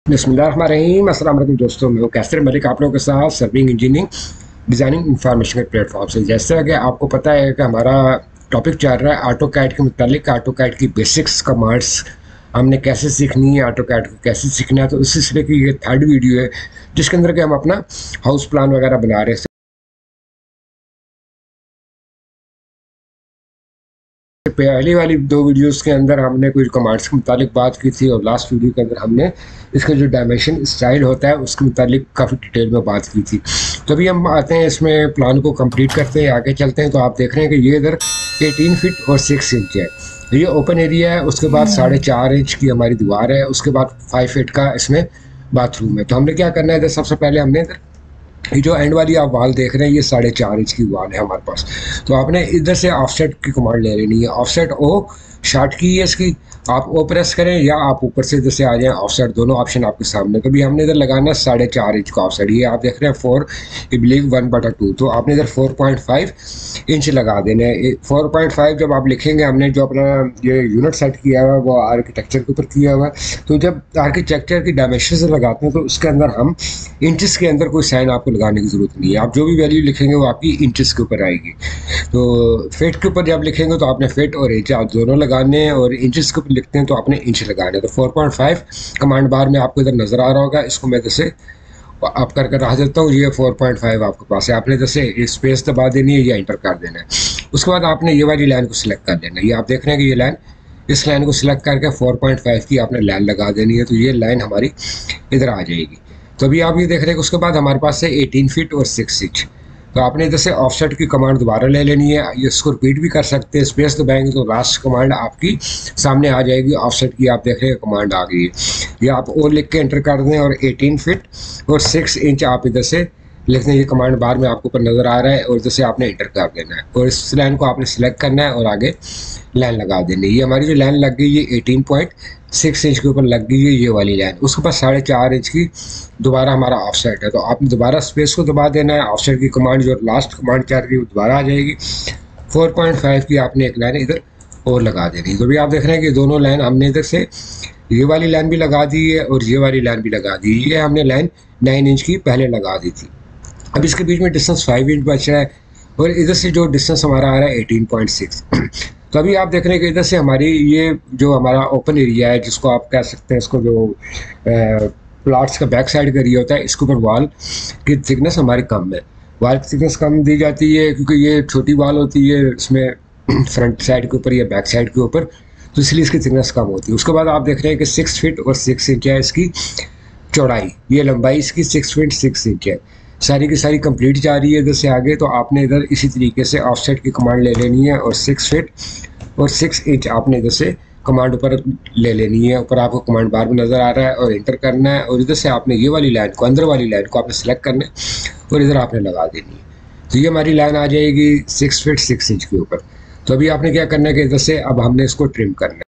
बिस्मिल्लाहिर्रहमानिर्रहीम। अस्सलाम वालेकुम दोस्तों, मैं हूं कैसर मलिक आप लोगों के साथ सर्विंग इंजीनियरिंग डिज़ाइनिंग इंफॉर्मेशन के प्लेटफॉर्म से। जैसा कि आपको पता है कि हमारा टॉपिक चल रहा है ऑटो कैड के मुतालिक, ऑटो कैड की बेसिक्स कमांड्स हमने कैसे सीखनी है, ऑटो कैड को कैसे सीखना है। तो इस सिलसिले की ये थर्ड वीडियो है जिसके अंदर कि हम अपना हाउस प्लान वगैरह बना रहे हैं। पहली वाली दो वीडियोस के अंदर हमने कुछ कमांड्स के मुतालिक बात की थी और लास्ट वीडियो के अंदर हमने इसका जो डायमेंशन स्टाइल होता है उसके मुतालिक काफ़ी डिटेल में बात की थी। तो अभी हम आते हैं इसमें प्लान को कंप्लीट करते हैं, आगे चलते हैं। तो आप देख रहे हैं कि ये इधर 18 फीट और 6 इंच है, ये ओपन एरिया है। उसके बाद 4.5 इंच की हमारी दीवार है, उसके बाद 5 फीट का इसमें बाथरूम है। तो हमने क्या करना है इधर, सबसे पहले हमने इधर ये जो एंड वाली आप वाल देख रहे हैं ये 4.5 इंच की वाल है हमारे पास। तो आपने इधर से ऑफसेट की कमांड ले लेनी है। ऑफसेट ओ शार्ट की है इसकी, आप ओ प्रेस करें या आप ऊपर से इधर से आ जाएं, ऑफसेट दोनों ऑप्शन आपके सामने। तो भी हमने इधर लगाना है 4.5 इंच का ऑफसेट। ये आप देख रहे हैं 4 आई बिलीव 1/2। तो आपने इधर 4.5 इंच लगा देना है। 4.5 जब आप लिखेंगे, हमने जो अपना ये यूनिट सेट किया हुआ है वो आर्किटेक्चर के ऊपर किया हुआ है। तो जब आर्किटेक्चर की डायमेंशन से लगाते हैं तो उसके अंदर हम इंचेस के अंदर कोई साइन आपको लगाने की ज़रूरत नहीं है। आप जो भी वैल्यू लिखेंगे वो आपकी इंचेस के ऊपर आएगी। तो फिट के ऊपर जब लिखेंगे तो आपने फिट और इंच आप दोनों लगाने हैं, और इंचेस के ऊपर लिखते हैं तो आपने इंच लगाने हैं। तो 4.5 कमांड बार में आपको इधर नज़र आ रहा होगा, इसको मैं जैसे आप कर रहा देता हूँ। ये 4.5 आपके पास है, आपने जैसे स्पेस दबा देनी है या इंटर कर देना है। उसके बाद आपने ये वाली लाइन को सिलेक्ट कर लेना है। ये आप देख रहे हैं कि ये लाइन, इस लाइन को सिलेक्ट करके 4.5 की आपने लाइन लगा देनी है। तो ये लाइन हमारी इधर आ जाएगी। तो अभी आप ये देख रहे हैं कि उसके बाद हमारे पास है 18 फीट और 6 इंच। तो आपने इधर से ऑफसेट की कमांड दोबारा ले लेनी है। ये इसको रिपीट भी कर सकते हैं, स्पेस दबाएंगे तो लास्ट कमांड आपकी सामने आ जाएगी। ऑफसेट की आप देख रहे हैं कमांड आ गई है। ये आप और लिख के एंटर कर दें और 18 फीट और 6 इंच आप इधर से लिख दें। ये कमांड बार में आपको ऊपर नज़र आ रहा है और इधर से आपने एंटर कर देना है और इस लाइन को आपने सेलेक्ट करना है और आगे लाइन लगा देनी है। ये हमारी जो लाइन लग गई ये 18.6 इंच के ऊपर लग गई है ये वाली लाइन। उसके बाद 4.5 इंच की दोबारा हमारा ऑफसेट है। तो आपने दोबारा स्पेस को दबा देना है। ऑफसेट की कमांड जो लास्ट कमांड चल रही है वो दोबारा आ जाएगी। 4.5 की आपने एक लाइन इधर और लगा देनी है। तो भी आप देख रहे हैं कि दोनों लाइन हमने इधर से ये वाली लाइन भी लगा दी है और ये वाली लाइन भी लगा दी है। ये हमने लाइन 9 इंच की पहले लगा दी थी। अब इसके बीच में डिस्टेंस 5 इंच बच रहा है और इधर से जो डिस्टेंस हमारा आ रहा है 18.6। तो अभी आप देख रहे हैं कि इधर से हमारी ये जो हमारा ओपन एरिया है, जिसको आप कह सकते हैं, इसको जो प्लॉट्स का बैक साइड का एरिया होता है, इसके ऊपर वॉल की थिकनेस हमारी कम है। वॉल की थिकनेस कम दी जाती है क्योंकि ये छोटी वॉल होती है इसमें फ्रंट साइड के ऊपर या बैक साइड के ऊपर, तो इसलिए इसकी थिकनेस कम होती है। उसके बाद आप देख रहे हैं कि 6 फीट और 6 इंच है इसकी चौड़ाई, ये लंबाई इसकी 6 फीट 6 इंच है। सारी की सारी कंप्लीट जा रही है इधर से आगे। तो आपने इधर इसी तरीके से ऑफसेट की कमांड ले लेनी है और 6 फीट और 6 इंच आपने इधर से कमांड ऊपर ले लेनी है। ऊपर आपको कमांड बार में नज़र आ रहा है और इंटर करना है और इधर से आपने ये वाली लाइन को, अंदर वाली लाइन को आपने सेलेक्ट करना है और इधर आपने लगा देनी है। तो ये हमारी लाइन आ जाएगी 6 फीट 6 इंच के ऊपर। तो अभी आपने क्या करना है कि इधर से अब हमने इसको ट्रिम करना है।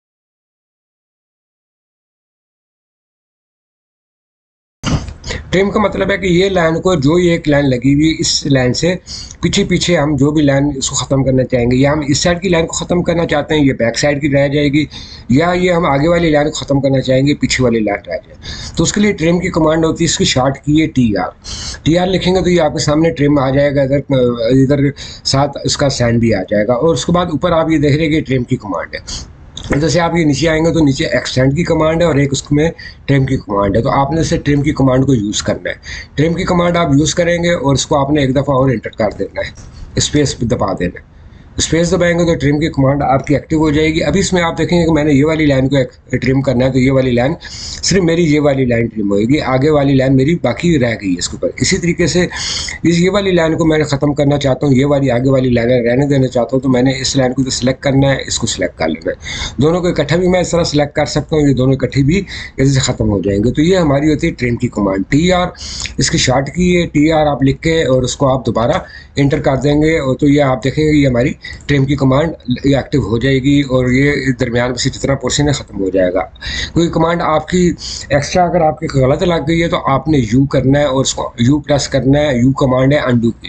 ट्रिम का मतलब है कि ये लाइन को, जो ये एक लाइन लगी हुई इस लाइन से पीछे पीछे हम जो भी लाइन इसको ख़त्म करना चाहेंगे, या हम इस साइड की लाइन को ख़त्म करना चाहते हैं, ये बैक साइड की रह जाएगी, या ये हम आगे वाली लाइन को ख़त्म करना चाहेंगे, पीछे वाली लाइन रह जाए। तो उसके लिए ट्रिम की कमांड होती है, इसकी शॉर्ट की है TR लिखेंगे तो ये आपके सामने ट्रिम आ जाएगा। इधर साथ इसका साइन भी आ जाएगा। और उसके बाद ऊपर आप ये देख रहे हैं कि ट्रिम की कमांड है। जैसे आप ये नीचे आएंगे तो नीचे एक्सटेंड की कमांड है और एक उसमें ट्रिम की कमांड है। तो आपने इसे ट्रिम की कमांड को यूज़ करना है। ट्रिम की कमांड आप यूज़ करेंगे और इसको आपने एक दफ़ा और एंटर कर देना है, स्पेस दबा देना है। स्पेस दबाएंगे तो ट्रिम की कमांड आपकी एक्टिव हो जाएगी। अभी इसमें आप देखेंगे कि मैंने ये वाली लाइन को ट्रिम करना है, तो ये वाली लाइन सिर्फ मेरी ये वाली लाइन ट्रिम होगी, आगे वाली लाइन मेरी बाकी रह गई है इसके ऊपर। इसी तरीके से ये वाली लाइन को मैं ख़त्म करना चाहता हूँ, ये वाली आगे वाली लाइन रहने देना चाहता हूँ, तो मैंने इस लाइन को तो सिलेक्ट करना है, इसको सिलेक्ट कर लेना है। दोनों को इकट्ठा भी मैं इस तरह सेलेक्ट कर सकता हूँ, ये दोनों इकट्ठे भी इसे ख़त्म हो जाएंगे। तो ये हमारी होती है ट्रिम की कमांड TR। इसकी शॉर्ट की है TR आप लिख के और उसको आप दोबारा एंटर कर देंगे और तो ये आप देखेंगे ये हमारी ट्रिम की कमांड एक्टिव हो जाएगी और ये दरमियान में से जितना पोर्शन है ख़त्म हो जाएगा। कोई कमांड आपकी एक्स्ट्रा अगर आपकी गलत लग गई है तो आपने U करना है और उसको U प्रेस करना है। U कमांड है अनडू की।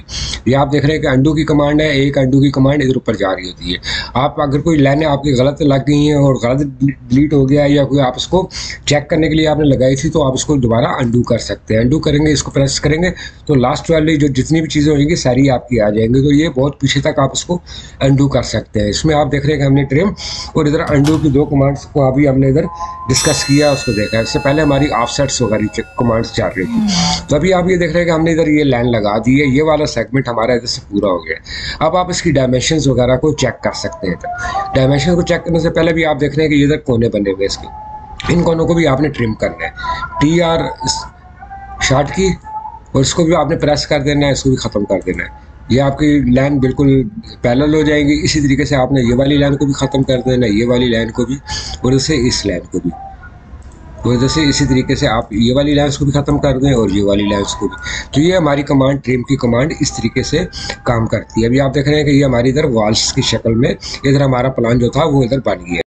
ये आप देख रहे हैं कि अंडू की कमांड है, एक अंडू की कमांड इधर ऊपर जा रही होती है। आप अगर कोई लाइनें आपकी गलत लग गई हैं और गलत डिलीट हो गया या कोई आप इसको चेक करने के लिए आपने लगाई थी, तो आप इसको दोबारा अंडू कर सकते हैं। अंडू करेंगे, इसको प्रेस करेंगे तो लास्ट वाली जो जितनी भी चीज़ें होंगी सारी आपकी आ जाएंगी। तो ये बहुत पीछे तक आप इसको अंडू कर सकते हैं। इसमें आप देख रहे हैं कि हमने ट्रिम और इधर अंडू की दो कमांड्स को अभी हमने इधर डिस्कस किया, उसको देखा। इससे पहले हमारी ऑफसेट्स वगैरह कमांड्स चल रही थी। तो अभी आप ये देख रहे हैं कि हमने इधर ये लाइन लगा दी है, ये वाला सेगमेंट हमारा इधर से पूरा हो गया। अब आप इसकी डायमेंशंस वगैरह को चेक कर सकते हैं। डायमेंशन को चेक करने से पहले भी आप देख रहे हैं कि ये इधर कोने बने हुए इसके, इन कोनों को भी आपने ट्रिम करना है। TR शार्ट की और इसको भी आपने प्रेस कर देना है, इसको भी ख़त्म कर देना है। ये आपकी लाइन बिल्कुल पैरेलल हो जाएगी। इसी तरीके से आपने ये वाली लाइन को भी ख़त्म कर देना है, ये वाली लाइन को भी, और इससे इस लाइन को भी। तो जैसे इसी तरीके से आप ये वाली लाइन्स को भी ख़त्म कर दें और ये वाली लाइन्स को भी। तो ये हमारी कमांड, ट्रिम की कमांड इस तरीके से काम करती है। अभी आप देख रहे हैं कि ये हमारी इधर वॉल्स की शक्ल में इधर हमारा प्लान जो था वो इधर बन गया।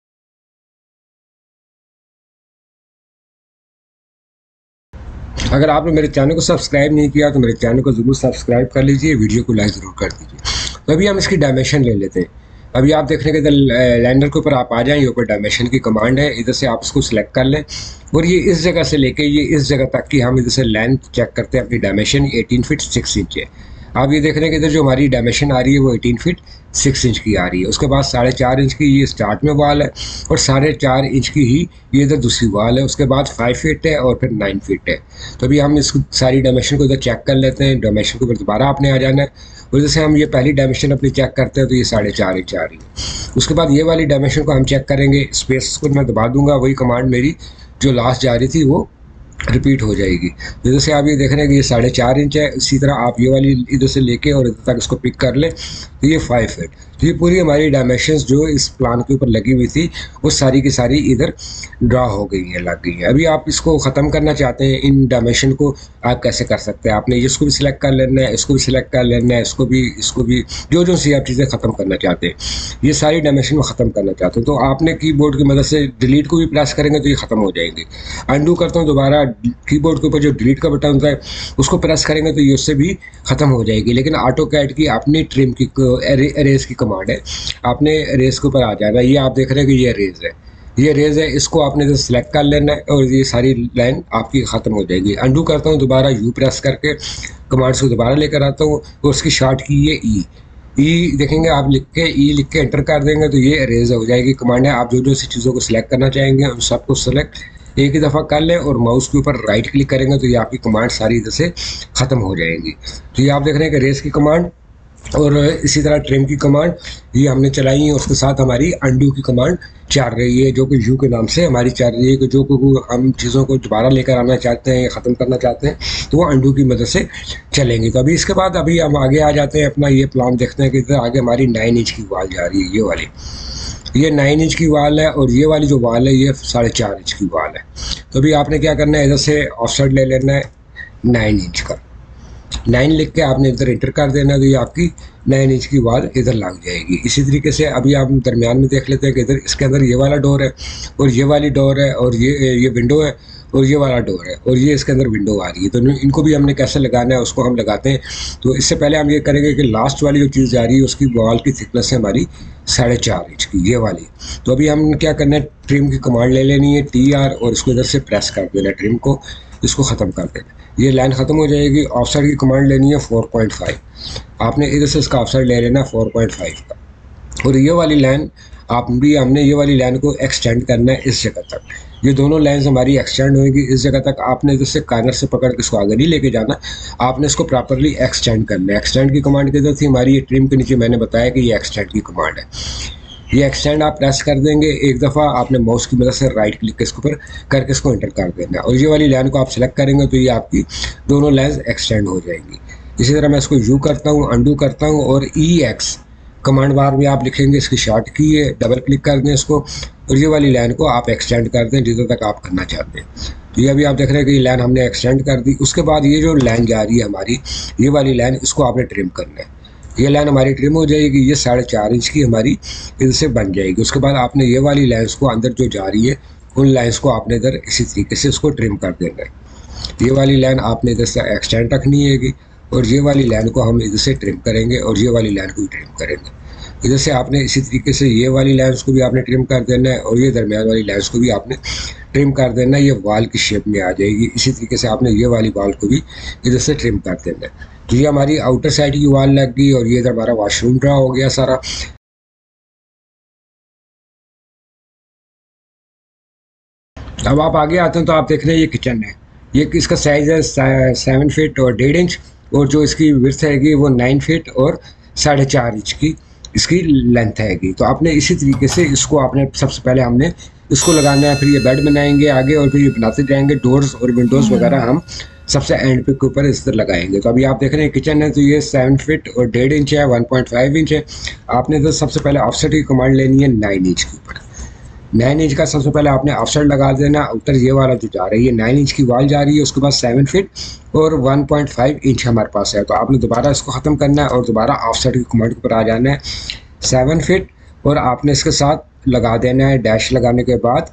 अगर आपने मेरे चैनल को सब्सक्राइब नहीं किया तो मेरे चैनल को ज़रूर सब्सक्राइब कर लीजिए, वीडियो को लाइक ज़रूर कर दीजिए। तो अभी हम इसकी डायमेंशन ले लेते हैं। अभी आप देख रहे हैं कि इधर लैंडर के ऊपर आप आ जाएं, ये ऊपर डायमेंशन की कमांड है, इधर से आप इसको सिलेक्ट कर लें और ये इस जगह से लेके ये इस जगह तक की हम इधर से लेंथ चेक करते हैं। अपनी डायमेंशन 18 फीट 6 इंच है। आप ये देख रहे हैं कि इधर जो हमारी डायमेंशन आ रही है वो 18 फीट 6 इंच की आ रही है। उसके बाद 4.5 इंच की ये स्टार्ट में वाल है और 4.5 इंच की ही ये इधर दूसरी वाल है। उसके बाद 5 फीट है और फिर 9 फीट है। तो अभी हम इस सारी डायमेंशन को इधर चेक कर लेते हैं। डायमेंशन के ऊपर दोबारा आपने आ जाना है और जैसे हम ये पहली डायमेंशन अपनी चेक करते हैं तो ये 4.5 इंच आ रही है। उसके बाद ये वाली डायमेंशन को हम चेक करेंगे, स्पेस को मैं दबा दूंगा, वही कमांड मेरी जो लास्ट जा रही थी वो रिपीट हो जाएगी। जैसे आप ये देख रहे हैं कि ये 4.5 इंच है, इसी तरह आप ये वाली इधर से लेके और इधर तक इसको पिक कर लें तो ये 5 फीट। तो ये पूरी हमारी डायमेंशंस जो इस प्लान के ऊपर लगी हुई थी वो सारी की सारी इधर ड्रा हो गई हैं, लग गई हैं। अभी आप इसको ख़त्म करना चाहते हैं, इन डायमेंशन को आप कैसे कर सकते हैं? आपने इसको भी सिलेक्ट कर लेना है, इसको भी सिलेक्ट कर लेना है, इसको भी जो सी आप चीज़ें ख़त्म करना चाहते हैं, ये सारी डायमेंशन को ख़त्म करना चाहते हैं तो आपने कीबोर्ड की मदद से डिलीट को भी प्रेस करेंगे तो ये ख़त्म हो जाएंगे। अंडू करता हूँ, दोबारा कीबोर्ड के ऊपर जो डिलीट का बटन होता है उसको प्रेस करेंगे तो ये उससे भी ख़त्म हो जाएगी। लेकिन ऑटोकैड की अपनी ट्रिम की एरेज की कमांड है, आपने रेस के ऊपर आ जाना। ये आप देख रहे हैं कि ये रेज है, ये रेज है, इसको आपने जो सिलेक्ट कर लेना है और ये सारी लाइन आपकी ख़त्म हो जाएगी। अंडू करता हूँ, दोबारा यू प्रेस करके कमांड्स को दोबारा लेकर आता हूँ और उसकी शॉर्ट की ये ई देखेंगे आप, लिख के एंटर कर देंगे तो ये रेज हो जाएगी कमांड है। आप जो सी चीज़ों को सिलेक्ट करना चाहेंगे उन सबको सिलेक्ट एक ही दफ़ा कर लें और माउस के ऊपर राइट क्लिक करेंगे तो ये आपकी कमांड सारी इधर से ख़त्म हो जाएंगी। तो ये आप देख रहे हैं कि रेस की कमांड और इसी तरह ट्रिम की कमांड ये हमने चलाई है। उसके साथ हमारी अंडू की कमांड चल रही है जो कि यू के नाम से हमारी चल रही है कि जो हम चीज़ों को दोबारा लेकर आना चाहते हैं या ख़त्म करना चाहते हैं तो वो अंडू की मदद से चलेंगी। तो अभी इसके बाद अभी हम आगे आ जाते हैं, अपना ये प्लान देखते हैं कि इधर आगे हमारी 9 इंच की वाल जा रही है। ये वाली ये 9 इंच की वाल है और ये वाली जो वाल है ये 4.5 इंच की वाल है। तो अभी आपने क्या करना है, इधर से ऑफसेट ले लेना है 9 इंच का, 9 लिख के आपने इधर एंटर कर देना है तो ये आपकी 9 इंच की वाल इधर लग जाएगी। इसी तरीके से अभी आप दरमियान में देख लेते हैं कि इधर इसके अंदर ये वाला डोर है और ये वाली डोर है और ये विंडो है और ये वाला डोर है और ये इसके अंदर विंडो आ रही है। तो इनको भी हमने कैसे लगाना है उसको हम लगाते हैं। तो इससे पहले हम ये करेंगे कि लास्ट वाली जो चीज़ जा रही है उसकी वॉल की थिकनेस है हमारी 4.5 इंच की, ये वाली। तो अभी हम क्या करना है, ट्रिम की कमांड ले लेनी है TR और इसको इधर से प्रेस कर देना है, ट्रिम को इसको ख़त्म कर देना, ये लाइन ख़त्म हो जाएगी। ऑफसेट की कमांड लेनी है 4.5, आपने इधर से इसका ऑफसेट ले लेना है 4.5 का और ये वाली लाइन हमने ये वाली लाइन को एक्सटेंड करना है इस जगह तक। ये दोनों लाइन्स हमारी एक्सटेंड होगी इस जगह तक। आपने इधर से कार्नर से पकड़ के इसको आगे नहीं लेके जाना, आपने इसको प्रॉपरली एक्सटेंड करना है। एक्सटेंड की कमांड किधर थी हमारी, ये ट्रिम के नीचे मैंने बताया कि ये एक्सटेंड की कमांड है। ये एक्सटेंड आप प्रेस कर देंगे, एक दफ़ा आपने माउस की मदद से राइट क्लिक इसके ऊपर करके इसको एंटर कर देना और ये वाली लाइन को आप सेलेक्ट करेंगे तो ये आपकी दोनों लाइन्स एक्सटेंड हो जाएंगी। इसी तरह मैं इसको यू करता हूँ, अंडू करता हूँ और EX कमांड बार में आप लिखेंगे, इसकी शॉर्ट की है, डबल क्लिक कर दें इसको और ये वाली लाइन को आप एक्सटेंड कर दें जिधर तक आप करना चाहते हैं। तो ये अभी आप देख रहे हैं कि ये लाइन हमने एक्सटेंड कर दी। उसके बाद ये जो लाइन जा रही है हमारी, ये वाली लाइन, इसको आपने ट्रिम करना है। ये लाइन हमारी ट्रिम हो जाएगी, ये 4.5 इंच की हमारी इधर से बन जाएगी। उसके बाद आपने ये वाली लाइन्स को अंदर जो जा रही है उन लाइन्स को आपने इधर इसी तरीके से इसको ट्रिम कर देना है। ये वाली लाइन आपने इधर से एक्सटेंड रखनी है और ये वाली लाइन को हम इधर से ट्रिम करेंगे और ये वाली लाइन को भी ट्रिम करेंगे। इधर से आपने इसी तरीके से ये वाली लाइन्स को भी आपने ट्रिम कर देना है और ये दरमियान वाली लाइन्स को भी आपने ट्रिम कर देना है। ये वाल की शेप में आ जाएगी। इसी तरीके से आपने ये वाली वाल को भी इधर से ट्रिम कर देना है। तो ये हमारी आउटर साइड की वाल लग गई और ये इधर हमारा वॉशरूम ड्रा हो गया सारा। अब आप आगे आते हैं तो आप देख रहे हैं ये किचन है। ये इसका साइज़ है 7 फीट और 1.5 इंच और जो इसकी विड्थ हैगी वो 9 फीट और 4.5 इंच की इसकी लेंथ हैगी। तो आपने इसी तरीके से इसको आपने सबसे पहले हमने इसको लगाना है, फिर ये बेड बनाएंगे आगे और फिर ये बनाते जाएंगे। डोर्स और विंडोज़ वगैरह हम सबसे एंड पे के ऊपर इस तरह लगाएंगे। तो अभी आप देख रहे हैं किचन है, तो ये 7 फीट और 1.5 इंच है, 1.5 इंच है। आपने तो सबसे पहले ऑफसेट की कमांड लेनी है 9 इंच के ऊपर। 9 इंच का सबसे पहले आपने ऑफसेट लगा देना। आउटर ये वाला जो जा रही है 9 इंच की वाल जा रही है, उसके बाद 7 फीट और 1.5 इंच हमारे पास है। तो आपने दोबारा इसको ख़त्म करना है और दोबारा ऑफसेट की कमांड के ऊपर आ जाना है 7 फीट और आपने इसके साथ लगा देना है डैश लगाने के बाद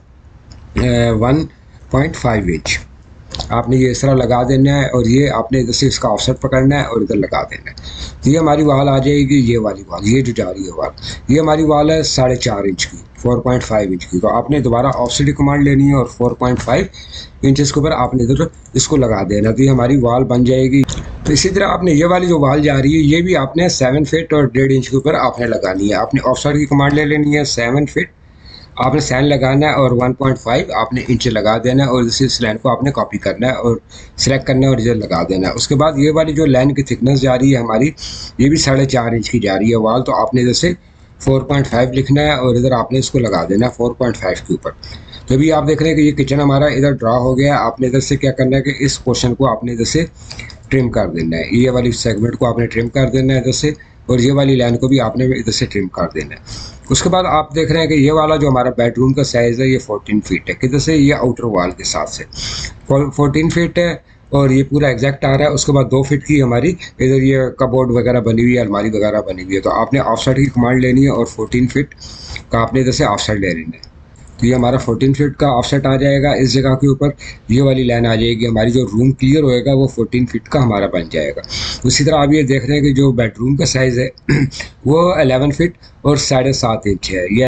1.5 इंच आपने ये इस तरह लगा देना है और ये आपने इधर से इसका ऑफसेट पकड़ना है और इधर लगा देना है। तो ये हमारी वाल आ जाएगी, ये वाली वाल, ये जो जा रही है वाल, ये हमारी वाल है 4.5 इंच की, 4.5 इंच की। तो आपने दोबारा ऑफसेट की कमांड लेनी है और 4.5 इंचेस के ऊपर आपने इधर इसको लगा देना। तो ये हमारी वाल बन जाएगी। तो इसी तरह आपने ये वाली जो वाल जा रही है ये भी आपने 7 फीट और 1.5 इंच के ऊपर आपने लगानी है। आपने ऑफसेट की कमांड ले लेनी है, 7 फीट आपने साइन लगाना है और 1.5 आपने इंच लगा देना है और इस लाइन को आपने कॉपी करना है और सिलेक्ट करना है और इधर लगा देना है। उसके बाद ये वाली जो लाइन की थिकनेस जा रही है हमारी, ये भी 4.5 इंच की जा रही है वाल। तो आपने इधर से 4.5 लिखना है और इधर आपने इसको लगा देना है 4.5 के ऊपर। तो अभी आप देख रहे हैं कि ये किचन हमारा इधर ड्रा हो गया। आपने इधर से क्या करना है कि इस पोर्शन को आपने इधर से ट्रिम कर देना है, ये वाली सेगमेंट को आपने ट्रिम कर देना है इधर से और ये वाली लाइन को भी आपने इधर से ट्रिम कर देना है। उसके बाद आप देख रहे हैं कि ये वाला जो हमारा बेडरूम का साइज़ है ये 14 फीट है। किधर से? ये आउटर वॉल के साथ से 14 फीट है और ये पूरा एग्जैक्ट आ रहा है। उसके बाद 2 फीट की हमारी इधर ये कबोर्ड वगैरह बनी हुई है, अलमारी वगैरह बनी हुई है। तो आपने ऑफसेट की कमांड लेनी है और 14 फीट का आपने इधर से ऑफसेट ले लेना है। तो ये हमारा 14 फीट का ऑफसेट आ जाएगा इस जगह के ऊपर। ये वाली लाइन आ जाएगी हमारी, जो रूम क्लियर होएगा वो 14 फीट का हमारा बन जाएगा। उसी तरह आप ये देख रहे हैं कि जो बेडरूम का साइज़ है वो 11 फीट और 7.5 इंच है। ये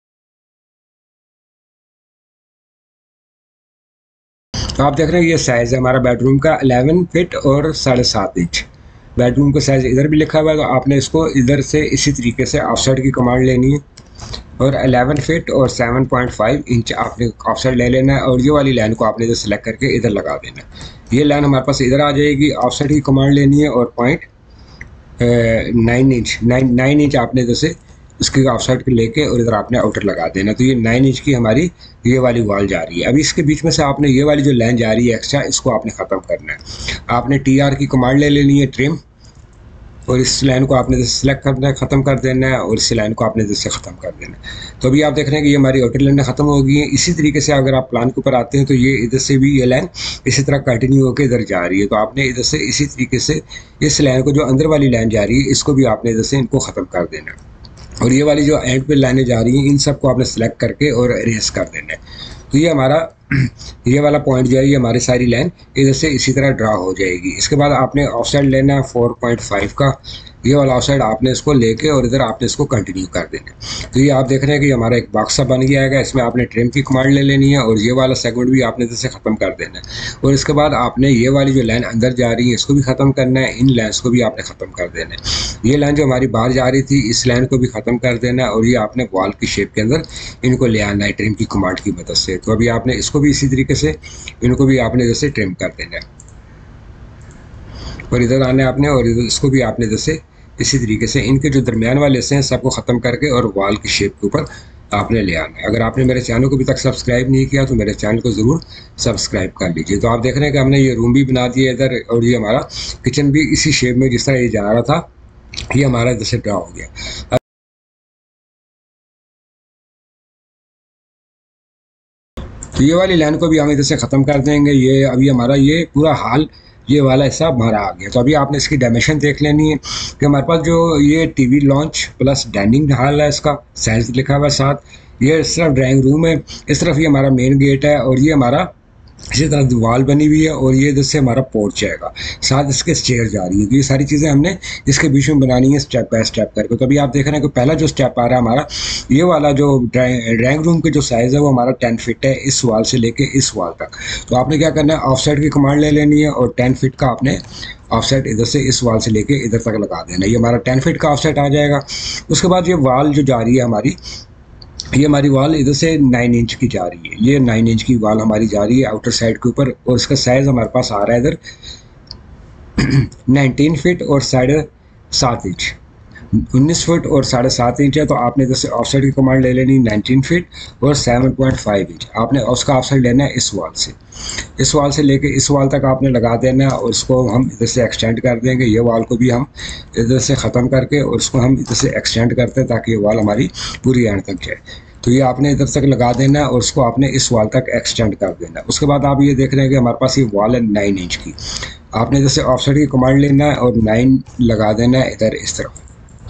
तो आप देख रहे हैं ये साइज़ है हमारा बेडरूम का 11 फीट और 7.5 इंच। बेडरूम का साइज़ इधर भी लिखा हुआ है। तो आपने इसको इधर से इसी तरीके से ऑफसेट की कमांड लेनी है और 11 फीट और 7.5 इंच आपने ऑफसेट ले लेना है और ये वाली लाइन को आपने इधर सेलेक्ट करके इधर लगा देना है। ये लाइन हमारे पास इधर आ जाएगी। ऑफसेट की कमांड लेनी है और 9 इंच आपने इधर से उसकी ऑफसेट को लेके और इधर आपने आउटर लगा देना। तो ये 9 इंच की हमारी ये वाली वॉल जा रही है। अभी इसके बीच में से आपने ये वाली जो लाइन जा रही है एक्स्ट्रा, इसको आपने ख़त्म करना है। आपने TR की कमांड ले लेनी है ट्रिम और इस लाइन को आपने जैसे सेलेक्ट करना है, ख़त्म कर देना है और इस लाइन को आपने जैसे ख़त्म कर देना है। तो अभी आप देख रहे हैं कि ये हमारी आउटर लाइनें ख़त्म हो गई हैं। इसी तरीके से अगर आप प्लान के ऊपर आते हैं तो ये इधर से भी ये लाइन इसी तरह कंटिन्यू होकर इधर जा रही है। तो आपने इधर से इसी तरीके से इस लाइन को, जो अंदर वाली लाइन जा रही है, इसको भी आपने इधर से इनको ख़त्म कर देना है और ये वाली जो एंड पे लाइनें जा रही हैं इन सब को आपने सेलेक्ट करके और इरेज कर देना है। तो ये हमारा ये वाला पॉइंट जो है ये हमारी सारी लाइन इधर से इसी तरह ड्रा हो जाएगी। इसके बाद आपने ऑफसेट लेना है 4.5 का। ये वाला ऑफसेट आपने इसको लेके और इधर आपने इसको कंटिन्यू कर देना है। तो ये आप देख रहे हैं कि हमारा एक बॉक्स सा बन गया है। इसमें आपने ट्रिम की कमांड ले लेनी है और ये वाला सेगमेंट भी आपने इधर से ख़त्म कर देना है और इसके बाद आपने ये वाली जो लाइन अंदर जा रही है इसको भी ख़त्म करना है। इन लाइन्स को भी आपने ख़त्म कर देना है। ये लाइन जो हमारी बाहर जा रही थी इस लाइन को भी ख़त्म कर देना है और ये आपने वॉल की शेप के अंदर इनको ले आना है ट्रिम की कमांड की मदद से। तो अभी आपने इसको भी इसी तरीके से इनको भी आपने इधर से ट्रिम कर देना है और इधर आना है आपने और इधर इसको भी आपने इधर से इसी तरीके से इनके जो दरमियान वाले हिस्से हैं सबको ख़त्म करके और वॉल की शेप के ऊपर आपने ले आना है। अगर आपने मेरे चैनल को अभी तक सब्सक्राइब नहीं किया तो मेरे चैनल को ज़रूर सब्सक्राइब कर लीजिए। तो आप देख रहे हैं कि हमने ये रूम भी बना दिया इधर और ये हमारा किचन भी इसी शेप में जिस तरह ये जा रहा था ये हमारा इधर से ड्रा हो गया। तो ये वाली लाइन को भी हम इधर से ख़त्म कर देंगे। ये अभी हमारा ये पूरा हाल ये वाला हिस्सा हमारा आ गया। तो अभी आपने इसकी डायमेंशन देख लेनी है कि हमारे पास जो ये TV lounge plus dining hall है, इसका साइज लिखा हुआ है साथ। ये इस तरफ ड्राइंग रूम है, इस तरफ ये हमारा मेन गेट है और ये हमारा इसी तरह दीवार बनी हुई है और ये इधर से हमारा पोर्च जाएगा, साथ इसके स्टेयर जा रही है। तो ये सारी चीज़ें हमने इसके बीच में बनानी है स्टेप बाय स्टेप करके। तो अभी आप देख रहे हैं कि पहला जो स्टेप आ रहा है हमारा, ये वाला जो ड्राइंग रूम के जो साइज़ है वो हमारा 10 फीट है, इस वाल से लेके इस वाल तक। तो आपने क्या करना है, ऑफ साइड की कमांड ले लेनी है और 10 फीट का आपने ऑफ साइड इधर से इस वाल से लेके इधर तक लगा देना। ये हमारा 10 फीट का ऑफ साइड आ जाएगा। उसके बाद ये वाल जो जा रही है हमारी, ये हमारी वॉल इधर से 9 इंच की जा रही है, ये 9 इंच की वॉल हमारी जा रही है आउटर साइड के ऊपर। और इसका साइज़ हमारे पास आ रहा है इधर 19 फीट और 7.5 इंच, 19 फुट और 7.5 इंच है। तो आपने इधर से ऑफ साइड की कमांड ले लेनी 19 फीट और 7.5 इंच। आपने उसका ऑफ साइड लेना है इस वॉल से, इस वॉल से लेके इस वॉल तक आपने लगा देना है। और इसको हम इधर से एक्सटेंड कर देंगे, ये वॉल को भी हम इधर से ख़त्म करके और इसको हम इधर से एक्सटेंड करते हैं ताकि ये वॉल हमारी पूरी एंड तक जाए। तो ये आपने इधर तक लगा देना है और उसको आपने इस वॉल तक एक्सटेंड कर देना है। उसके बाद आप ये देख रहे हैं कि हमारे पास ये वॉल है 9 इंच की। आपने जैसे ऑफ साइड की कमांड लेना है और 9 लगा देना है इधर इस तरफ।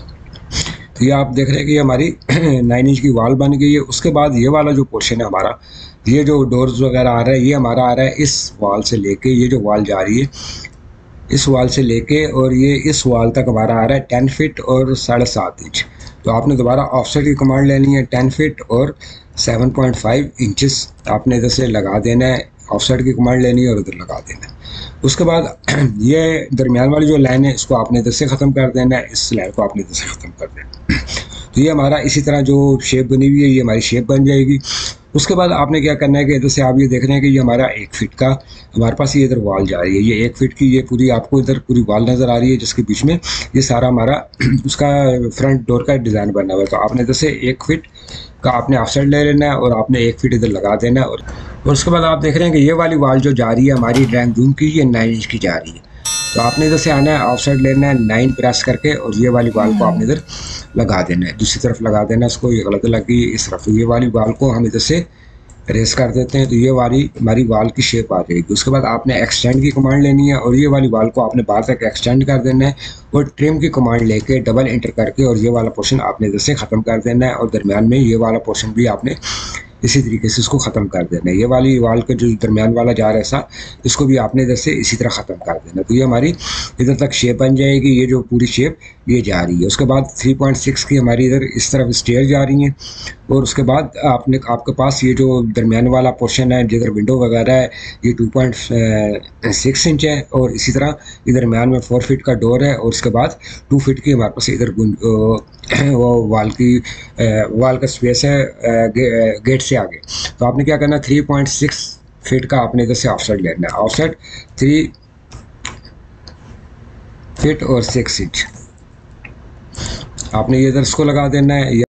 तो ये आप देख रहे हैं कि ये हमारी 9 इंच की वॉल बन गई है। उसके बाद ये वाला जो पोर्शन है हमारा, ये जो डोर्स वगैरह आ रहा है, ये हमारा आ रहा है इस वॉल से लेके, ये जो वॉल जा रही है इस वॉल से लेके और ये इस वॉल तक हमारा आ रहा है 10 फीट और 7.5 इंच। तो आपने दोबारा ऑफ साइड की कमांड लेनी है 10 फीट और 7.5 इंचेस आपने इधर से लगा देना है, ऑफ साइड की कमांड लेनी है और इधर लगा देना है। उसके बाद ये दरमियान वाली जो लाइन है इसको आपने इधर से ख़त्म कर देना है, इस लाइन को आपने इधर से ख़त्म कर देना है। तो ये हमारा इसी तरह जो शेप बनी हुई है ये हमारी शेप बन जाएगी। उसके बाद आपने क्या करना है कि इधर से आप ये देख रहे हैं कि ये हमारा 1 फीट का हमारे पास ये इधर वॉल जा रही है, ये 1 फीट की ये पूरी आपको इधर पूरी वॉल नज़र आ रही है जिसके बीच में ये सारा हमारा उसका फ्रंट डोर का डिज़ाइन बना हुआ है। तो आपने इधर से 1 फीट का आपने ऑफ साइड ले लेना है और आपने 1 फीट इधर लगा देना है। और उसके बाद आप देख रहे हैं कि ये वाली वॉल जो जा रही है हमारी ड्राइंग रूम की, ये 9 इंच की जा रही है। तो आपने इधर से आना है, ऑफ साइड लेना है 9 प्रेस करके और ये वाली वॉल को आपने इधर लगा देना है, दूसरी तरफ लगा देना है इसको। ये गलत लग गई इस तरफ, तो ये वाली वॉल को हम इधर से रेस कर देते हैं। तो ये वाली हमारी वॉल की शेप आ जाएगी। उसके बाद आपने एक्सटेंड की कमांड लेनी है और ये वाली वॉल को आपने बाहर तक एक्सटेंड कर देना है और ट्रिम की कमांड लेके डबल एंटर करके और ये वाला पोर्शन आपने इधर से ख़त्म कर देना है और दरमियान में ये वाला पोर्शन भी आपने इसी तरीके से इसको ख़त्म कर देना है। ये वाली वॉल का जो दरमियान वाला जा रहा है ऐसा, इसको भी आपने इधर से इसी तरह ख़त्म कर देना। तो ये हमारी इधर तक शेप बन जाएगी, ये जो पूरी शेप ये जा रही है। उसके बाद 3.6 की हमारी इधर इस तरफ स्टेयर जा रही हैं और उसके बाद आपके पास ये जो दरमियान वाला पोर्शन है जिधर विंडो वगैरह है ये 2.6 इंच है और इसी तरह इधर दरमियान में 4 फीट का डोर है और उसके बाद 2 फीट की हमारे पास इधर वो वाल का स्पेस है गेट से आगे। तो आपने क्या करना है 3.6 फीट का आपने इधर से ऑफ साइड लेना है, ऑफ साइड 3 फीट और 6 इंच आपने ये इधर इसको लगा देना है।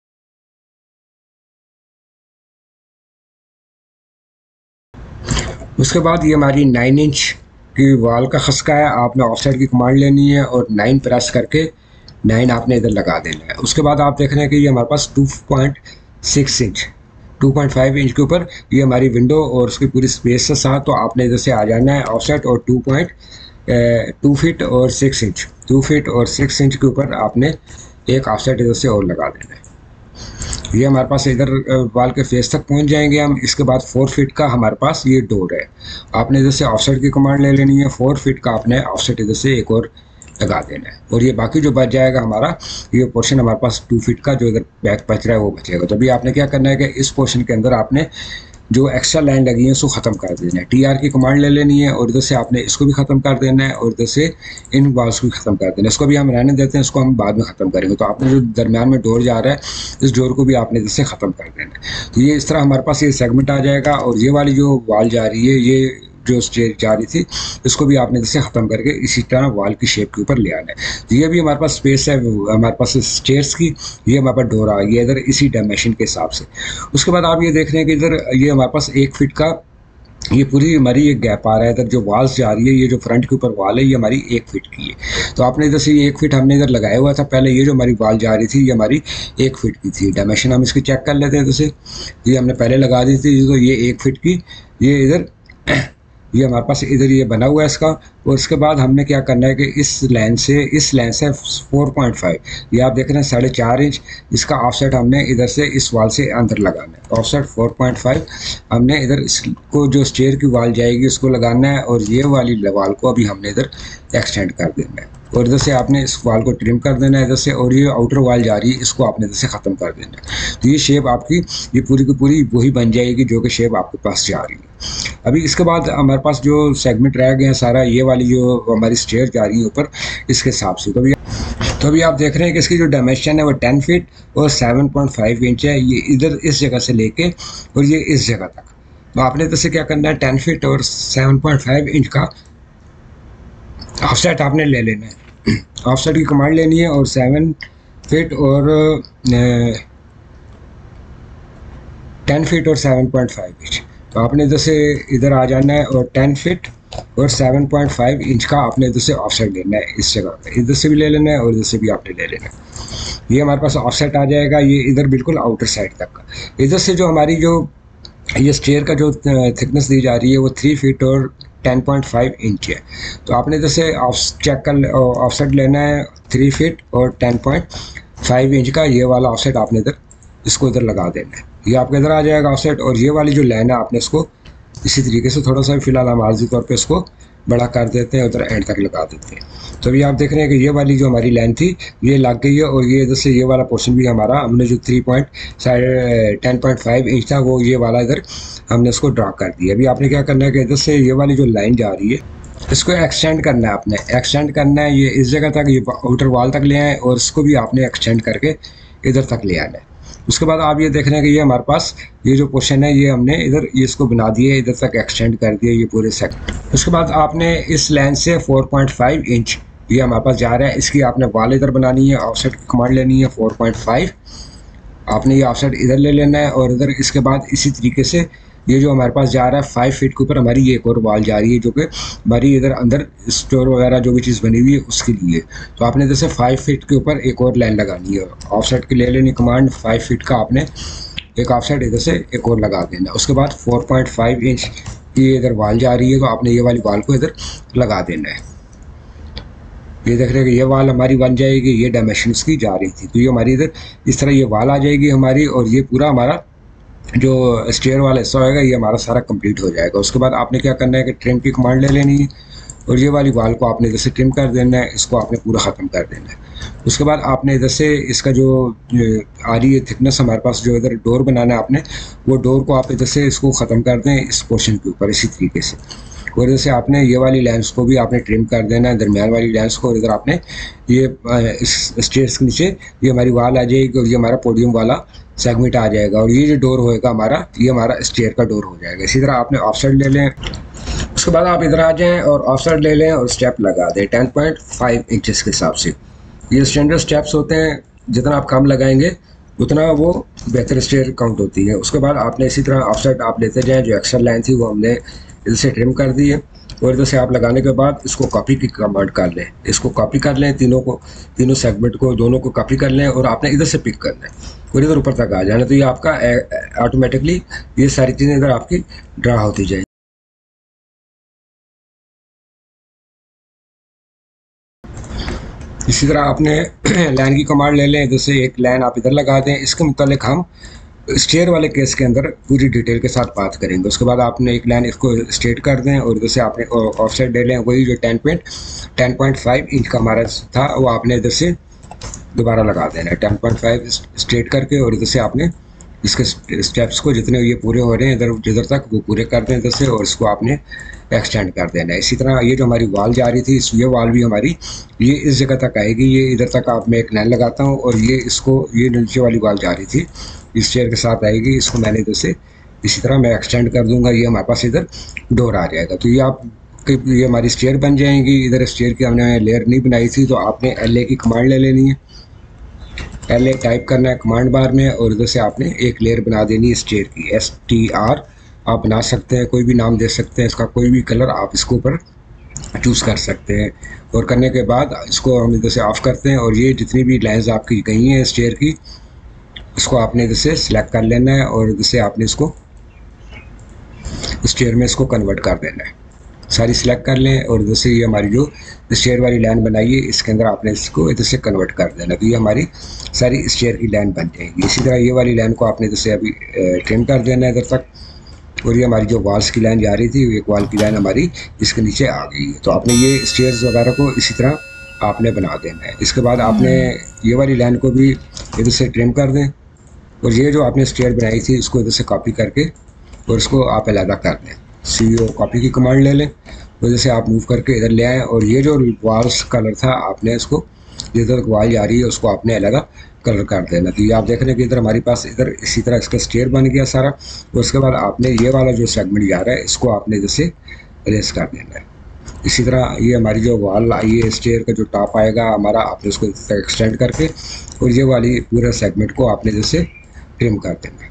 उसके बाद ये हमारी 9 इंच की वॉल का खसका है, आपने ऑफ साइड की कमांड लेनी है और 9 प्रेस करके 9 आपने इधर लगा देना है। उसके बाद आप देख रहे हैं कि ये हमारे पास 2.6 इंच 2.5 इंच के ऊपर ये हमारी विंडो और उसकी पूरी स्पेस के साथ, तो आपने इधर से आ जाना है ऑफ साइड और 2 फीट और 6 इंच 2 फीट और 6 इंच के ऊपर आपने एक ऑफ साइड इधर से और लगा देना है। ये हमारे पास इधर वाल के फेस तक पहुंच जाएंगे हम। इसके बाद 4 फीट का हमारे पास ये डोर है, आपने इधर से ऑफ साइड की कमांड ले लेनी है, 4 फीट का आपने ऑफ साइड इधर से एक और लगा देना है और ये बाकी जो बच जाएगा हमारा ये पोर्शन हमारे पास 2 फीट का जो इधर बैक बच रहा है वो बचेगा। तो अभी आपने क्या करना है कि इस पोर्शन के अंदर आपने जो एक्स्ट्रा लाइन लगी है उसको ख़त्म कर देना है, TR की कमांड ले लेनी है और इधर से आपने इसको भी ख़त्म कर देना है और इधर से इन वॉल्स को भी ख़त्म कर देना है। इसको भी हम रहने देते हैं, इसको हम बाद में ख़त्म करेंगे। तो आपने जो दरमियान में डोर जा रहा है इस डोर को भी आपने इधर से ख़त्म कर देना है। तो ये इस तरह हमारे पास ये सेगमेंट आ जाएगा और ये वाली जो वॉल जा रही है ये जो स्टेयर जा रही थी इसको भी आपने इधर से ख़त्म करके इसी तरह वॉल की शेप के ऊपर ले आना है। तो ये भी हमारे पास स्पेस है हमारे पास स्टेयर्स की, ये हमारे पास डोर आ गया इधर इसी डायमेंशन के हिसाब से। उसके बाद आप ये देख रहे हैं कि इधर ये हमारे पास 1 फीट का ये पूरी हमारी एक गैप आ रहा है। इधर जो वॉल्स जा रही है ये जो फ्रंट के ऊपर वॉल है ये हमारी 1 फीट की है। तो आपने इधर से ये 1 फीट हमने इधर लगाया हुआ था पहले, ये जो हमारी वॉल जा रही थी ये हमारी 1 फीट की थी। डायमेंशन हम इसकी चेक कर लेते हैं। इधर से ये हमने पहले लगा दी थी, तो ये 1 फीट की ये इधर ये हमारे पास इधर ये बना हुआ है इसका। और उसके बाद हमने क्या करना है कि इस लाइन से 4.5, ये आप देख रहे हैं 4.5 इंच, इसका ऑफसेट हमने इधर से इस वाल से अंदर लगाना है। ऑफसेट 4.5 हमने इधर इसको जो स्टेयर की वाल जाएगी उसको लगाना है, और ये वाली वाल को अभी हमने इधर एक्सटेंड कर देना है, और इधर से आपने इस वाल को ट्रिम कर देना है इधर से, और ये आउटर वाल जा रही है इसको आपने इधर से ख़त्म कर देना है। तो ये शेप आपकी ये पूरी की पूरी वही बन जाएगी जो कि शेप आपके पास जा रही है। अभी इसके बाद हमारे पास जो सेगमेंट रह गए हैं सारा, ये वाली जो हमारी स्टेयर जा रही है ऊपर इसके हिसाब से। तो अभी आप देख रहे हैं कि इसकी जो डायमेंशन है वो 10 फीट और 7.5 इंच है, ये इधर इस जगह से लेके और ये इस जगह तक। तो आपने इधर से क्या करना है, 10 फीट और 7.5 इंच का ऑफसेट आपने ले लेना है। ऑफसेट की कमांड लेनी है, और 7 फीट और 10 फीट और 7.5 इंच। तो आपने इधर से इधर आ जाना है, और 10 फीट और 7.5 इंच का आपने इधर से ऑफसेट लेना है इस जगह पे। इधर से भी ले लेना है और इधर से भी आपने ले लेना है। ये हमारे पास ऑफसेट आ जाएगा, ये इधर बिल्कुल आउटर साइड तक का। इधर से जो हमारी जो ये स्टेयर का जो थिकनेस दी जा रही है वो 3 फीट और 10.5 इंच है। तो आपने इधर से ऑफसेट लेना है 3 फीट और 10.5 इंच का, ये वाला ऑफसेट आपने इधर इसको इधर लगा देना है। ये आपके इधर आ जाएगा ऑफसेट, और ये वाली जो लाइन है आपने इसको इसी तरीके से थोड़ा सा फिलहाल हम आर्जी तौर पे इसको बड़ा कर देते हैं, उधर एंड तक लगा देते हैं। तो अभी आप देख रहे हैं कि ये वाली जो हमारी लाइन थी ये लग गई है, और ये इधर से ये वाला पोर्शन भी हमारा हमने जो 10.5 इंच था वो ये वाला इधर हमने इसको ड्रा कर दिया। अभी आपने क्या करना है कि इधर से ये वाली जो लाइन जा रही है इसको एक्सटेंड करना है, आपने एक्सटेंड करना है ये इस जगह तक, ये आउटर वॉल तक ले आए, और इसको भी आपने एक्सटेंड करके इधर तक ले आना है। उसके बाद आप ये देख रहे हैं कि ये हमारे पास ये जो पोर्शन है ये हमने इधर ये इसको बना दिए, इधर तक एक्सटेंड कर दिए ये पूरे सेक्टर। उसके बाद आपने इस लाइन से 4.5 इंच ये हमारे पास जा रहा है, इसकी आपने वाल इधर बनानी है, ऑफसेट की कमांड लेनी है 4.5, आपने ये ऑफसेट इधर ले लेना है, और इधर इसके बाद इसी तरीके से ये जो हमारे पास जा रहा है 5 फीट के ऊपर हमारी ये एक और वाल जा रही है जो कि हमारी इधर अंदर स्टोर वगैरह जो भी चीज़ बनी हुई है उसके लिए। तो आपने इधर से 5 फीट के ऊपर एक और लाइन लगानी है, ऑफसेट की ले लेनी कमांड, 5 फीट का आपने एक ऑफसेट इधर से एक और लगा देना। उसके बाद 4.5 इंच की इधर वाल जा रही है, तो आपने ये वाली वाल को इधर लगा देना है। ये देख रहे हैं कि ये वाल हमारी बन जाएगी, ये डायमेंशन की जा रही थी, तो ये हमारी इधर इस तरह ये वाल आ जाएगी हमारी, और ये पूरा हमारा जो स्टेयर वाला हिस्सा होएगा ये हमारा सारा कंप्लीट हो जाएगा। उसके बाद आपने क्या करना है कि ट्रिम की कमांड ले लेनी है, और ये वाली वाल को आपने इधर से ट्रिम कर देना है, इसको आपने पूरा ख़त्म कर देना है। उसके बाद आपने इधर से इसका जो आ रही है थिकनेस हमारे पास जो इधर डोर बनाना है आपने, वो डोर को आप इधर से इसको ख़त्म कर दें इस पोर्शन के ऊपर इसी तरीके से, और इधर से आपने ये वाली लाइन्स को भी आपने ट्रिम कर देना है, दरमियान वाली लाइन्स को, और इधर आपने ये इस स्टेयर्स के नीचे ये हमारी वाल आ जाएगी, और ये हमारा पोडियम वाला सेगमेंट आ जाएगा, और ये जो डोर होएगा हमारा ये हमारा स्टेयर का डोर हो जाएगा। इसी तरह आपने ऑफसेट ले लें, उसके बाद आप इधर आ जाएं और ऑफसेट ले लें और स्टेप लगा दें 10.5 इंचेस के हिसाब से। ये स्टैंडर्ड स्टेप्स होते हैं, जितना आप कम लगाएंगे उतना वो बेहतर स्टेयर काउंट होती है। उसके बाद आपने इसी तरह ऑफसेट आप लेते जाएँ, जो एक्स्ट्रा लाइन थी वो हमने इधर से ट्रिम कर दी है, और इधर से आप लगाने के बाद इसको कॉपी की कमांड कर लें, इसको कॉपी कर लें, तीनों सेगमेंट को दोनों को कॉपी कर लें, और आपने इधर से पिक करना है और इधर ऊपर तक आ जाना, तो ये आपका ऑटोमेटिकली ये सारी चीज़ें इधर आपकी ड्रा होती जाएगी। इसी तरह आपने लाइन की कमांड ले लें, इधर से एक लाइन आप इधर लगा दें। इसके मुतालिक हम स्टेयर वाले केस के अंदर पूरी डिटेल के साथ बात करेंगे। उसके बाद आपने एक लाइन इसको स्ट्रेट कर दें, और इधर से आपने ऑफसेट ले लें, वही जो 10.5 इंच का हमारा था वो आपने इधर से दोबारा लगा देना है 10.5 स्ट्रेट करके, और इधर से आपने इसके स्टेप्स को जितने ये पूरे हो रहे हैं इधर जिधर तक वो पूरे कर दें इधर से, और इसको आपने एक्सटेंड कर देना है। इसी तरह ये जो हमारी वाल जा रही थी ये वाल भी हमारी ये इस जगह तक आएगी, ये इधर तक आप मैं एक लाइन लगाता हूँ, और ये इसको ये नीचे वाली वाल जा रही थी इस चेयर के साथ आएगी, इसको मैंने इधर से इसी तरह मैं एक्सटेंड कर दूंगा, ये हमारे पास इधर डोर आ जाएगा। तो ये आप ये हमारी स्टेयर बन जाएंगी। इधर स्टेयर की हमने लेयर नहीं बनाई थी, तो आपने LA की कमांड ले लेनी है, LA टाइप करना है कमांड बार में, और इधर से आपने एक लेयर बना देनी है स्टेयर की, STR आप बना सकते हैं, कोई भी नाम दे सकते हैं, इसका कोई भी कलर आप इसके ऊपर चूज़ कर सकते हैं। और करने के बाद इसको हम इधर से ऑफ करते हैं, और ये जितनी भी लाइन्स आपकी गई हैं स्टेयर की इसको आपने इधर से सिलेक्ट कर लेना है, और इधर से आपने इसको स्टेयर में इसको कन्वर्ट कर देना है। सारी सिलेक्ट कर लें और इधर से ये हमारी जो स्टेयर वाली लाइन बनाई है इसके अंदर आपने इसको इधर से कन्वर्ट कर देना, तो ये हमारी सारी स्टेयर की लाइन बन जाएगी। इसी तरह ये वाली लाइन को आपने इधर से अभी ट्रिम कर देना है इधर तक, और ये हमारी जो वॉल्स की लाइन जा रही थी एक वॉल की लाइन हमारी इसके नीचे आ गई है। तो आपने ये स्टेयर्स वगैरह को इसी तरह आपने बना देना है। इसके बाद आपने ये वाली लाइन को भी इधर से ट्रिम कर दें, और ये जो आपने स्टेयर बनाई थी इसको इधर से कॉपी करके और इसको आप अलग कर दें। CO कॉपी की कमांड ले लें, वजह से आप मूव करके इधर ले आएँ, और ये जो वॉल्स कलर था आपने इसको जिधर वॉल जा रही है उसको आपने अलग कलर कर देना। तो ये आप देख रहे हैं कि इधर हमारी पास इधर इसी तरह इसका स्टेयर बन गया सारा। और उसके बाद आपने ये वाला जो सेगमेंट जा रहा है इसको आपने इधर से इरेज कर देना है। इसी तरह ये हमारी जो वॉल आई है स्टेयर का जो टॉप आएगा हमारा, आपने उसको एक्सटेंड करके और ये वाली पूरा सेगमेंट को आपने जैसे ट्रिम कर देना है।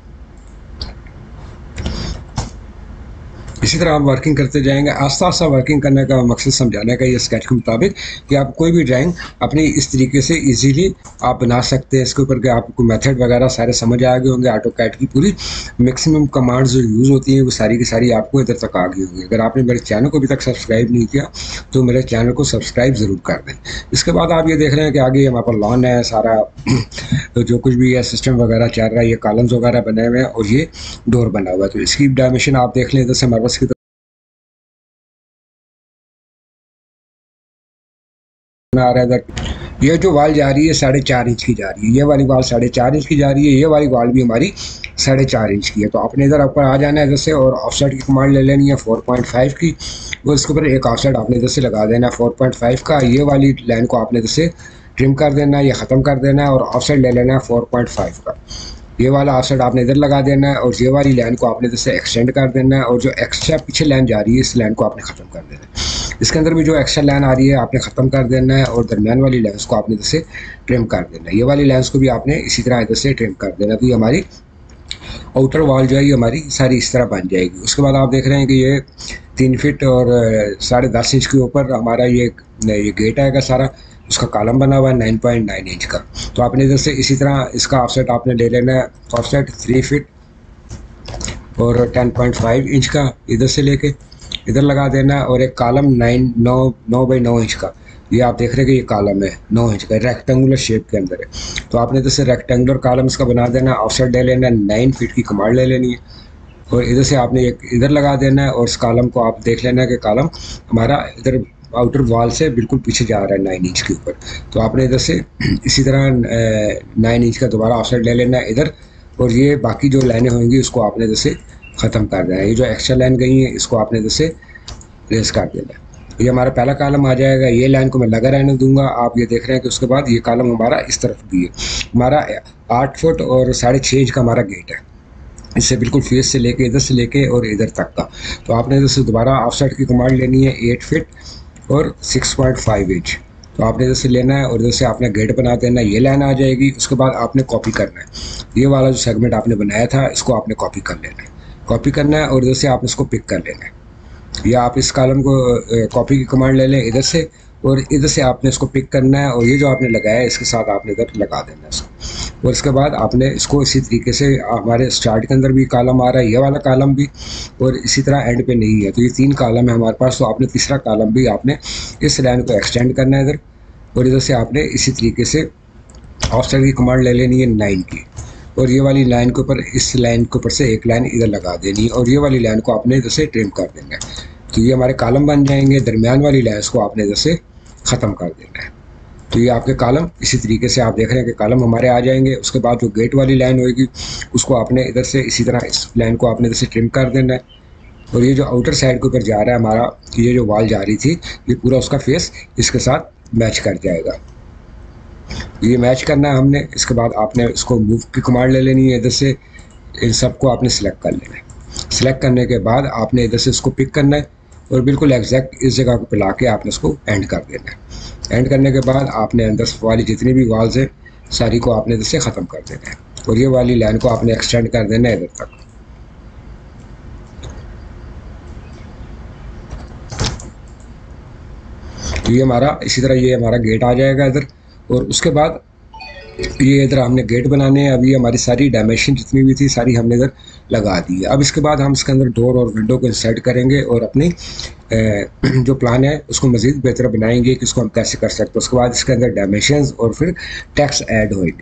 इसी तरह आप वर्किंग करते जाएंगे। आस्ता आस्ता वर्किंग करने का मकसद समझाने का ये स्केच के मुताबिक कि आप कोई भी ड्राइंग अपनी इस तरीके से इजीली आप बना सकते हैं। इसके ऊपर के आपको मेथड वगैरह सारे समझ आ गए होंगे। ऑटोकैड की पूरी मैक्सिमम कमांड्स जो यूज़ होती हैं वो सारी की सारी आपको इधर तक आ गई होंगी। अगर आपने मेरे चैनल को अभी तक सब्सक्राइब नहीं किया तो मेरे चैनल को सब्सक्राइब ज़रूर कर दें। इसके बाद आप ये देख रहे हैं कि आगे हमारे पास लॉन है सारा तो जो कुछ भी है सिस्टम वगैरह चल रहा है, ये कॉलम्स वगैरह बने हुए हैं और ये डोर बना हुआ है। तो इसकी डायमेंशन आप देख लें इधर से हमारे पास की आ रहा है इधर। ये जो वाल जा रही है 4.5 इंच की जा रही है, ये वाली वाल 4.5 इंच की जा रही है, ये वाली वाल भी हमारी 4.5 इंच की है। तो आपने इधर ऊपर आ जाना है इधर से और ऑफसेट की कमांड ले लेनी है 4.5 की, वो इसके ऊपर एक ऑफसेट आपने इधर से लगा देना है 4.5 का। ये वाली लाइन को आपने इधर से ट्रिम कर देना है या ख़त्म कर देना है और ऑफसेट ले लेना है 4.5 का। ये वाला ऑफसेट आपने इधर लगा देना है और ये वाली लाइन को आपने इधर से एक्सटेंड कर देना है, और जो एक्स्ट्रा पीछे लाइन जा रही है इस लाइन को आपने ख़त्म कर देना है। इसके अंदर भी जो एक्स्ट्रा लाइन आ रही है आपने ख़त्म कर देना है और दरमियान वाली लाइन्स को आपने इधर से ट्रिम कर देना है। ये वाली लाइन्स को भी आपने इसी तरह इधर से ट्रिम कर देना, तो ये हमारी आउटर वॉल जो है ये हमारी सारी इस तरह बन जाएगी। उसके बाद आप देख रहे हैं कि ये 3 फीट और 10.5 इंच के ऊपर हमारा ये गेट आएगा सारा, उसका कॉलम बना हुआ है 9.9 इंच का। तो आपने इधर से इसी तरह इसका ऑफसेट आपने ले लेना है, ऑफसेट 3 फीट और 10.5 इंच का इधर से लेके इधर लगा देना, और एक कॉलम 9 बाई 9 इंच का, ये आप देख रहे हैं कि ये कॉलम है 9 इंच का, रेक्टेंगुलर शेप के अंदर है। तो आपने इधर से रेक्टेंगुलर कॉलम इसका बना देना, ऑफसेट ले लेना, 9 फीट की कमांड ले लेनी है और इधर से आपने एक इधर लगा देना है, और इस कॉलम को आप देख लेना है कि कॉलम हमारा इधर आउटर वॉल से बिल्कुल पीछे जा रहा है 9 इंच के ऊपर। तो आपने इधर से इसी तरह 9 इंच का दोबारा ऑफसेट ले लेना है इधर, और ये बाकी जो लाइनें होंगी उसको आपने इधर से ख़त्म कर देना है। ये जो एक्स्ट्रा लाइन गई है इसको आपने इधर से रेस कर देना है। ये हमारा पहला कॉलम आ जाएगा, ये लाइन को मैं लगा रहने दूंगा। आप ये देख रहे हैं कि उसके बाद ये कॉलम हमारा इस तरफ भी है। हमारा 8 फुट और 6.5 इंच का हमारा गेट है, इससे बिल्कुल फेस से लेके इधर से लेके और इधर तक का। तो आपने इधर से दोबारा ऑफसेट की कमांड लेनी है 8 फीट और 6.5 इंच। तो आपने इधर से लेना है और इधर से आपने गेट बना देना, ये लाइन आ जाएगी। उसके बाद आपने कॉपी करना है, ये वाला जो सेगमेंट आपने बनाया था इसको आपने कॉपी कर लेना है, कॉपी करना है और इधर से आप इसको पिक कर लेना है। या आप इस कॉलम को कॉपी की कमांड ले लें इधर से, और इधर से आपने इसको पिक करना है और ये जो आपने लगाया है इसके साथ आपने इधर लगा देना है इसको। और इसके बाद आपने इसको इसी तरीके से, हमारे स्टार्ट के अंदर भी कॉलम आ रहा है, ये वाला कॉलम भी, और इसी तरह एंड पे नहीं है। तो ये 3 कॉलम है हमारे पास। तो आपने तीसरा कॉलम भी आपने इस लाइन को एक्सटेंड करना है इधर, और इधर से आपने इसी तरीके से ऑफसेट की कमांड ले लेनी है 9 की, और ये वाली लाइन के ऊपर, इस लाइन के ऊपर से एक लाइन इधर लगा देनी है, और ये वाली लाइन को आपने इधर से ट्रिम कर देना है। तो ये हमारे कॉलम बन जाएंगे। दरमियान वाली लाइन्स को आपने इधर से ख़त्म कर देना है। तो ये आपके कॉलम इसी तरीके से आप देख रहे हैं कि कॉलम हमारे आ जाएंगे। उसके बाद जो गेट वाली लाइन होगी उसको आपने इधर से इसी तरह इस लाइन को आपने इधर से ट्रिम कर देना है, और ये जो आउटर साइड के ऊपर जा रहा है हमारा, ये जो वॉल जा रही थी ये पूरा उसका फेस इसके साथ मैच कर जाएगा। ये मैच करना है हमने। इसके बाद आपने इसको मूव की कमांड ले लेनी है इधर से, इन सबको आपने सिलेक्ट कर लेना है। सिलेक्ट करने के बाद आपने इधर से इसको पिक करना है और बिल्कुल एग्जैक्ट इस जगह को पिला के आपने इसको एंड कर देना है। एंड करने के बाद आपने अंदर वाली जितनी भी वॉल्स हैं सारी को आपने इधर से ख़त्म कर देना है, और ये वाली लाइन को आपने एक्सटेंड कर देना है इधर तक। तो ये हमारा इसी तरह ये हमारा गेट आ जाएगा इधर, और उसके बाद ये इधर हमने गेट बनाने हैं। अभी हमारी सारी डायमेंशन जितनी भी थी सारी हमने इधर लगा दी है। अब इसके बाद हम इसके अंदर डोर और विंडो को इंसर्ट करेंगे और अपनी जो प्लान है उसको मज़ीद बेहतर बनाएंगे कि इसको हम कैसे कर सकते हैं। उसके बाद इसके अंदर डायमेंशंस और फिर टेक्स्ट ऐड होंगे।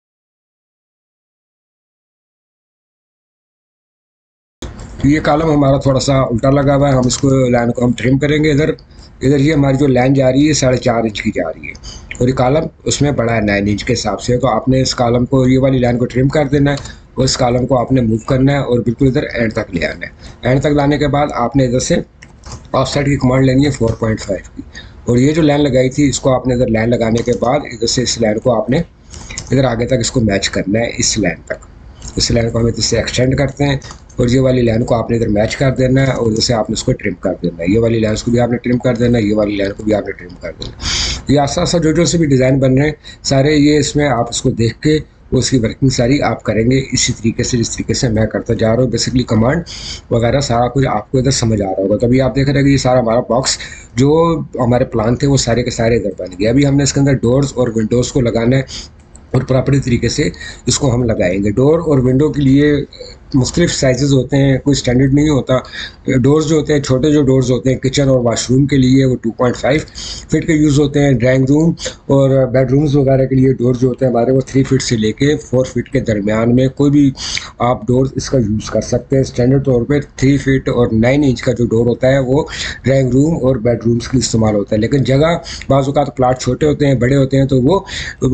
तो ये कॉलम हमारा थोड़ा सा उल्टा लगा हुआ है, हम इसको लाइन को हम ट्रिम करेंगे। इधर इधर ये हमारी जो लाइन जा रही है 4.5 इंच की जा रही है और ये कॉलम उसमें बड़ा है 9 इंच के हिसाब से। तो आपने इस कॉलम को, ये वाली लाइन को ट्रिम कर देना है और इस कॉलम को आपने मूव करना है और बिल्कुल इधर एंड तक ले आना है। एंड तक लाने के बाद आपने इधर से ऑफ साइड की कमांड लेनी है 4.5 की, और ये जो लाइन लगाई थी इसको आपने इधर लाइन लगाने के बाद इधर से इस लाइन को आपने इधर आगे तक इसको मैच करना है, इस लाइन तक। इस लाइन को हम इधर से एक्सटेंड करते हैं और ये वाली लाइन को आपने इधर मैच कर देना है और जैसे आपने इसको ट्रिम कर देना है। ये वाली लाइन को भी आपने ट्रिम कर देना है, ये वाली लाइन को भी आपने ट्रिम कर देना है। ये आस्ता आस्ता जो से भी डिज़ाइन बन रहे हैं सारे, ये इसमें आप इसको देख के उसकी वर्किंग सारी आप करेंगे इसी तरीके से, जिस तरीके से मैं करता जा रहा हूँ। बेसिकली कमांड वगैरह सारा कुछ आपको इधर समझ आ रहा होगा। तभी आप देख रहे हैं कि ये सारा हमारा बॉक्स जो हमारे प्लान थे वो सारे के सारे इधर बन गए। अभी हमने इसके अंदर डोर्स और विंडोज़ को लगाना है और प्रॉपर तरीके से इसको हम लगाएंगे। डोर और विंडो के लिए मुख्तलिफ साइजेस होते हैं, कोई स्टैंडर्ड नहीं होता। डोर्स जो होते हैं, छोटे जो डोर्स होते हैं किचन और वाशरूम के लिए, वो 2.5 फीट के यूज़ होते हैं। ड्राइंग रूम और बेडरूम्स वगैरह के लिए डोर जो होते हैं हमारे, वो 3 फीट से लेके 4 फीट के दरमियान में कोई भी आप डोर इसका यूज़ कर सकते हैं। स्टैंडर्ड तौर पर 3 फीट और 9 इंच का जो डोर होता है वो ड्राइंग रूम और बेडरूम्स के लिए इस्तेमाल होता है। लेकिन जगह बाज़ औक़ात प्लाट छोटे होते हैं, बड़े होते हैं, तो वो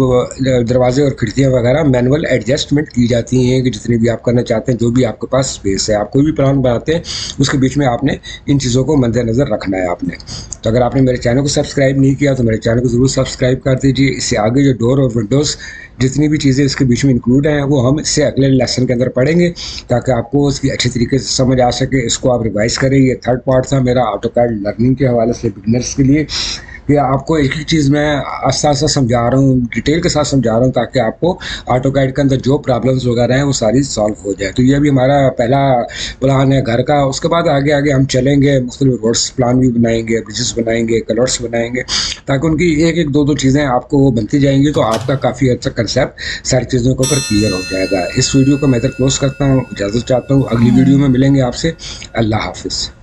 दरवाजे और खिड़कियाँ वगैरह मैनुअल एडजस्टमेंट की जाती हैं कि जितनी भी आप करना चाहते हैं, जो भी आपके पास स्पेस है। आप कोई भी प्लान बनाते हैं उसके बीच में आपने इन चीज़ों को मद्देनज़र रखना है आपने। तो अगर आपने मेरे चैनल को सब्सक्राइब नहीं किया तो मेरे चैनल को ज़रूर सब्सक्राइब कर दीजिए। इससे आगे जो डोर और विंडोज़ जितनी भी चीज़ें इसके बीच में इंक्लूड हैं वो हम इससे अगले लेसन के अंदर पढ़ेंगे ताकि आपको उसकी अच्छी तरीके से समझ आ सके। इसको आप रिवाइज़ करें। ये 3rd पार्ट था मेरा ऑटोकैड लर्निंग के हवाले से बिगनर्स के लिए। कि आपको एक ही चीज़ मैं आस्ता आस्ता समझा रहा हूँ, डिटेल के साथ समझा रहा हूँ ताकि आपको ऑटोकैड के अंदर जो प्रॉब्लम्स वगैरह हैं वो सारी सॉल्व हो जाए। तो ये भी हमारा पहला प्लान है घर का। उसके बाद आगे आगे हम चलेंगे, मुख्तलिफ रोड्स प्लान भी बनाएंगे, ब्रिजेस बनाएंगे, कलर्स बनाएंगे, ताकि उनकी एक एक दो चीज़ें आपको वो बनती जाएंगी तो आपका काफ़ी हद तक कंसेप्ट सारी चीज़ों के ऊपर क्लियर हो जाएगा। इस वीडियो को मैं इधर क्लोज करता हूँ, इजाज़त चाहता हूँ। अगली वीडियो में मिलेंगे आपसे। अल्लाह हाफिज़।